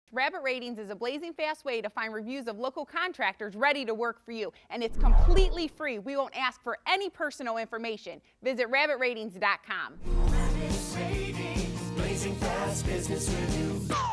Rabbit Ratings is a blazing fast way to find reviews of local contractors ready to work for you, and it's completely free. We won't ask for any personal information. Visit rabbitratings.com. Rabbit Ratings, blazing fast business review.